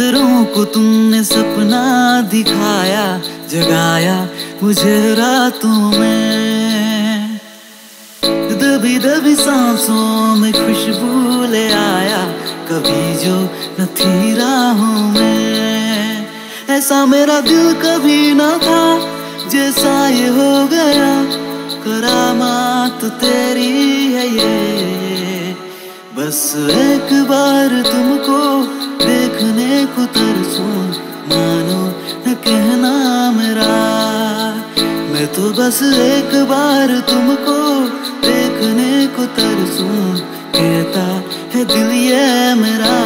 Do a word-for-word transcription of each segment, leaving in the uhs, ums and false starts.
नजरों को तुमने सपना दिखाया, जगाया मुझे रातों में। दबी दबी सांसों में खुशबू ले आया, कभी जो न थी राहों में। ऐसा मेरा दिल कभी न था, जैसा ये हो गया। करामात तेरी है ये, बस एक बार तुमको देखने को तरसूं, मानो न कहना मेरा। मैं तो बस एक बार तुमको देखने को तरसूं, कहता है दिल ये मेरा।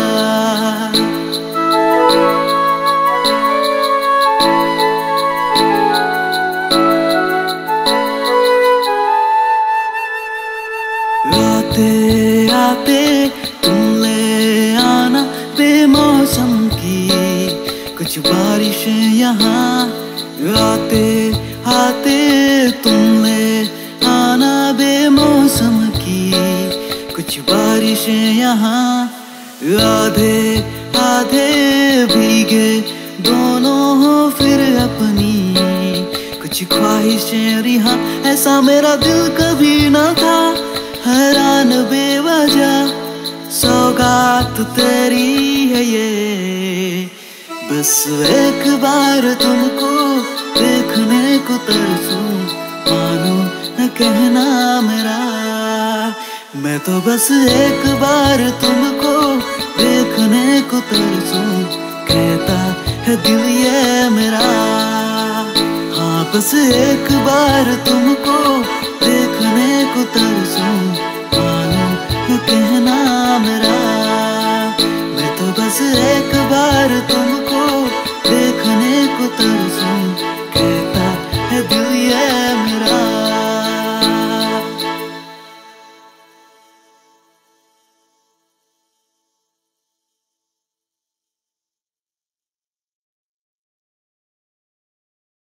आते आते तुम ले आना बेमौसम की कुछ बारिशें यहाँ। आते आते तुम ले आना बेमौसम की कुछ बारिशें यहाँ। आधे आधे भीगे दोनों हो फिर अपनी कुछ ख्वाहिशें रिहा। ऐसा मेरा दिल कभी न था, हैरान बेवजह सौगात तेरी है ये। बस एक बार तुमको देखने को तरसूं, मानो न कहना मेरा। मैं तो बस एक बार तुमको देखने को तरसूं, कहता है दिल ये मेरा। हाँ बस एक बार तुमको देखने को तरसूं, मानो न कहना मेरा। मैं तो बस एक बार तुम